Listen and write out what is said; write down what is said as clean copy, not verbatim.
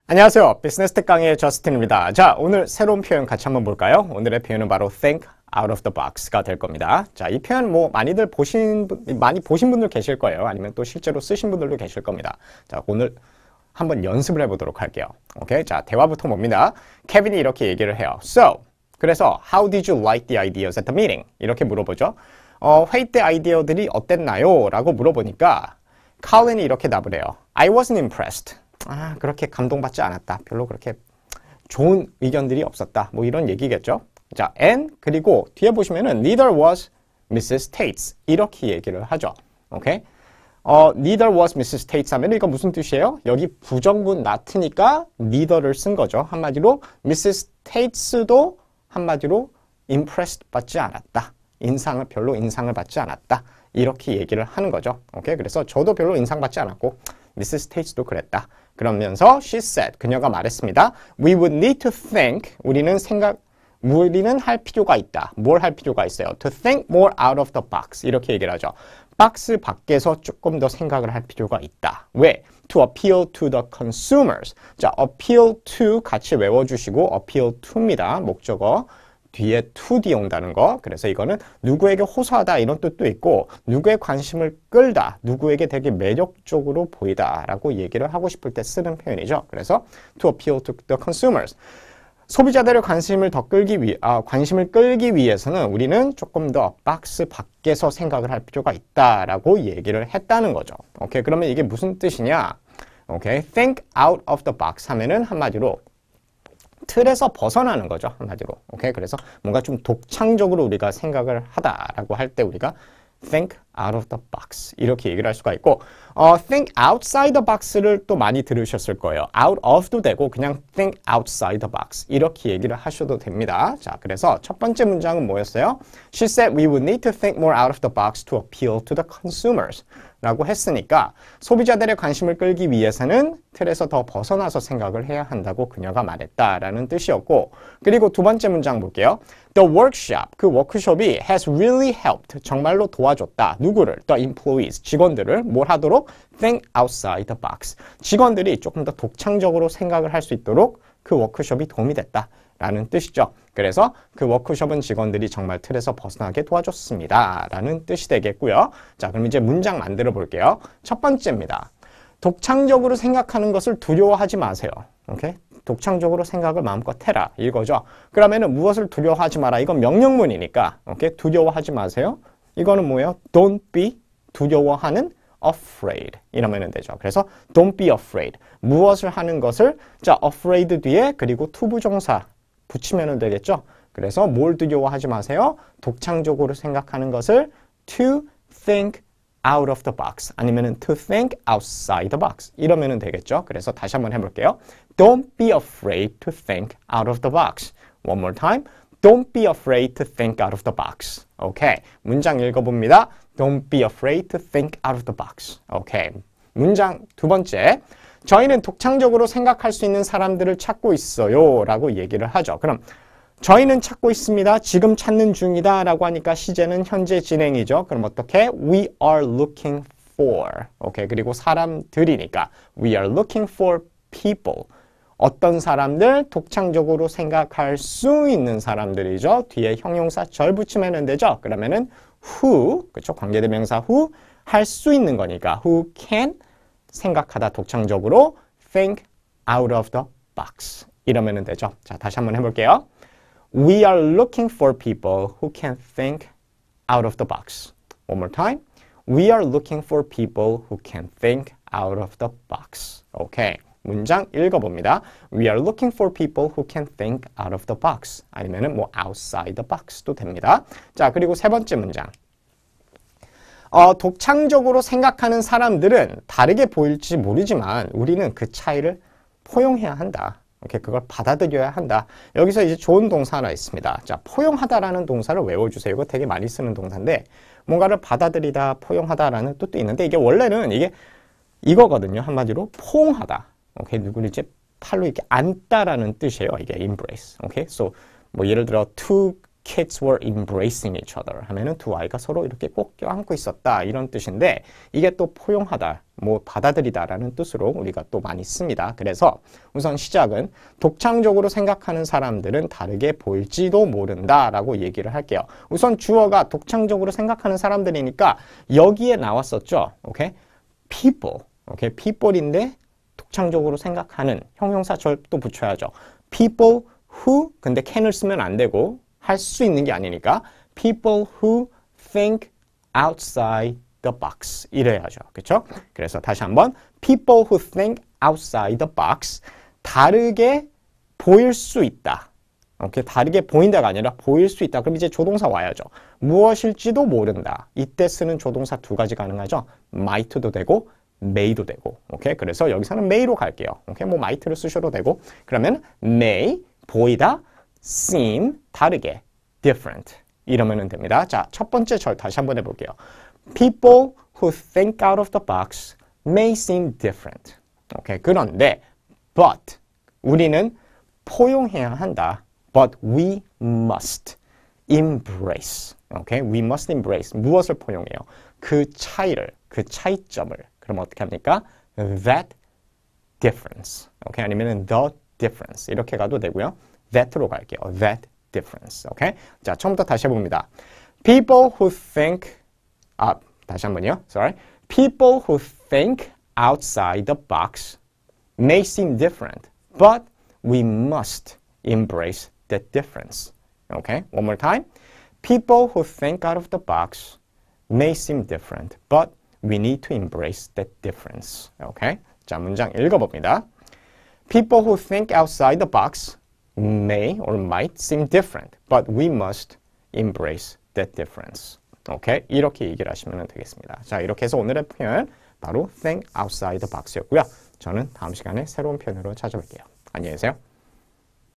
안녕하세요. 비즈니스 특강의 저스틴입니다. 자, 오늘 새로운 표현 같이 한번 볼까요? 오늘의 표현은 바로 think out of the box가 될 겁니다. 자, 이 표현 많이 보신 분들 계실 거예요. 아니면 또 실제로 쓰신 분들도 계실 겁니다. 자, 오늘 한번 연습을 해보도록 할게요. 오케이? 자, 대화부터 봅니다. 케빈이 이렇게 얘기를 해요. 그래서 how did you like the ideas at the meeting? 이렇게 물어보죠. 회의 때 아이디어들이 어땠나요? 라고 물어보니까 칼린이 이렇게 답을 해요. I wasn't impressed. 그렇게 감동받지 않았다. 별로 그렇게 좋은 의견들이 없었다. 뭐 이런 얘기겠죠. 자, and 그리고 뒤에 보시면은 neither was Mrs. Tates 이렇게 얘기를 하죠. 오케이? neither was Mrs. Tates 하면 이거 무슨 뜻이에요? 여기 부정문 not니까 neither를 쓴 거죠. 한마디로 Mrs. Tates도 한마디로 impressed 받지 않았다. 별로 인상을 받지 않았다. 이렇게 얘기를 하는 거죠. 오케이? 그래서 저도 별로 인상받지 않았고 Mrs. Tates도 그랬다. 그러면서 she said, 그녀가 말했습니다. We would need to think, 우리는 할 필요가 있다. 뭘 할 필요가 있어요? To think more out of the box. 이렇게 얘기를 하죠. 박스 밖에서 조금 더 생각을 할 필요가 있다. 왜? To appeal to the consumers. 자, appeal to 같이 외워주시고 appeal to입니다. 목적어. 뒤에 to 뒤에 온다는 거. 그래서 이거는 누구에게 호소하다 이런 뜻도 있고 누구의 관심을 끌다, 누구에게 되게 매력적으로 보이다 라고 얘기를 하고 싶을 때 쓰는 표현이죠. 그래서 to appeal to the consumers. 소비자들의 관심을 끌기 위해서는 우리는 조금 더 박스 밖에서 생각을 할 필요가 있다라고 얘기를 했다는 거죠. 오케이, 그러면 이게 무슨 뜻이냐? 오케이, think out of the box 하면은 한마디로 틀에서 벗어나는 거죠. 한마디로. 오케이. 그래서 뭔가 좀 독창적으로 우리가 생각을 하다라고 할 때 우리가 think out of the box 이렇게 얘기를 할 수가 있고 think outside the box를 또 많이 들으셨을 거예요. out of도 되고 그냥 think outside the box 이렇게 얘기를 하셔도 됩니다. 자, 그래서 첫 번째 문장은 뭐였어요? She said we would need to think more out of the box to appeal to the consumers 라고 했으니까 소비자들의 관심을 끌기 위해서는 틀에서 더 벗어나서 생각을 해야 한다고 그녀가 말했다라는 뜻이었고, 그리고 두 번째 문장 볼게요. The workshop, 그 워크숍이 has really helped, 정말로 도와줬다. 누구를? The employees, 직원들을 뭘 하도록? Think outside the box. 직원들이 조금 더 독창적으로 생각을 할 수 있도록 그 워크숍이 도움이 됐다. 라는 뜻이죠. 그래서 그 워크숍은 직원들이 정말 틀에서 벗어나게 도와줬습니다. 라는 뜻이 되겠고요. 자, 그럼 이제 문장 만들어 볼게요. 첫 번째입니다. 독창적으로 생각하는 것을 두려워하지 마세요. 오케이? 독창적으로 생각을 마음껏 해라. 이거죠. 그러면은 무엇을 두려워하지 마라. 이건 명령문이니까. 오케이? 두려워하지 마세요. 이거는 뭐예요? Don't be, 두려워하는 afraid 이러면 되죠. 그래서 don't be afraid. 무엇을 하는 것을 자, afraid 뒤에 그리고 to 부정사 붙이면 되겠죠. 그래서 뭘 두려워하지 마세요. 독창적으로 생각하는 것을 to think out of the box 아니면 to think outside the box 이러면 되겠죠. 그래서 다시 한번 해볼게요. Don't be afraid to think out of the box. One more time. Don't be afraid to think out of the box. 오케이. 문장 읽어봅니다. Don't be afraid to think out of the box. 오케이. 문장 두 번째. 저희는 독창적으로 생각할 수 있는 사람들을 찾고 있어요. 라고 얘기를 하죠. 그럼 저희는 찾고 있습니다. 지금 찾는 중이다. 라고 하니까 시제는 현재 진행이죠. 그럼 어떻게? We are looking for. 오케이. 그리고 사람들이니까 We are looking for people. 어떤 사람들? 독창적으로 생각할 수 있는 사람들이죠. 뒤에 형용사 절 붙이면 되죠. 그러면은 who, 그렇죠? 관계대명사 who, 할 수 있는 거니까 who can 생각하다 독창적으로 think out of the box 이러면 되죠. 자, 다시 한번 해볼게요. We are looking for people who can think out of the box. One more time. We are looking for people who can think out of the box. 오케이. 문장 읽어봅니다. We are looking for people who can think out of the box. 아니면은 뭐 outside the box도 됩니다. 자, 그리고 세 번째 문장. 독창적으로 생각하는 사람들은 다르게 보일지 모르지만 우리는 그 차이를 포용해야 한다. 오케이, 그걸 받아들여야 한다. 여기서 이제 좋은 동사 하나 있습니다. 자, 포용하다라는 동사를 외워주세요. 이거 되게 많이 쓰는 동사인데 뭔가를 받아들이다, 포용하다라는 뜻도 있는데 이게 원래는 이거거든요. 한마디로 포옹하다. 오케이, 누구를 이제 팔로 이렇게 안다라는 뜻이에요. 이게 embrace. 오케이, so 뭐 예를 들어 to kids were embracing each other 하면은 두 아이가 서로 이렇게 꼭 껴안고 있었다 이런 뜻인데 이게 또 포용하다, 뭐 받아들이다라는 뜻으로 우리가 또 많이 씁니다. 그래서 우선 시작은 독창적으로 생각하는 사람들은 다르게 보일지도 모른다라고 얘기를 할게요. 우선 주어가 독창적으로 생각하는 사람들이니까 여기에 나왔었죠. 오케이? people. 오케이? people인데 독창적으로 생각하는 형용사절 또 붙여야죠. people who 근데 can을 쓰면 안 되고 할 수 있는 게 아니니까 people who think outside the box 이래야죠. 그렇죠? 그래서 다시 한번 people who think outside the box 다르게 보일 수 있다. 오케이? 다르게 보인다가 아니라 보일 수 있다. 그럼 이제 조동사 와야죠. 무엇일지도 모른다. 이때 쓰는 조동사 두 가지 가능하죠. might도 되고 may도 되고. 오케이? 그래서 여기서는 may로 갈게요. 오케이? 뭐 might를 쓰셔도 되고. 그러면 may 보이다 seem 다르게 different 이러면 됩니다. 자, 첫 번째 절 다시 한번 해볼게요. People who think out of the box may seem different. 오케이, 그런데 but 우리는 포용해야 한다. But we must embrace. 오케이, we must embrace 무엇을 포용해요? 그 차이를, 그 차이점을. 그럼 어떻게 합니까? That difference. 오케이, 아니면은 the difference 이렇게 가도 되고요. that로 갈게요. that difference. 오케이? 자, 처음부터 다시 해봅니다. People who think 다시 한번요. Sorry. People who think outside the box may seem different, but we must embrace that difference. Okay? One more time. People who think out of the box may seem different, but we need to embrace that difference. Okay? 자, 문장 읽어봅니다. People who think outside the box may or might seem different, but we must embrace that difference. 오케이? 이렇게 얘기를 하시면 되겠습니다. 자, 이렇게 해서 오늘의 표현 바로 think outside the box였고요. 저는 다음 시간에 새로운 표현으로 찾아올게요. 안녕히 계세요.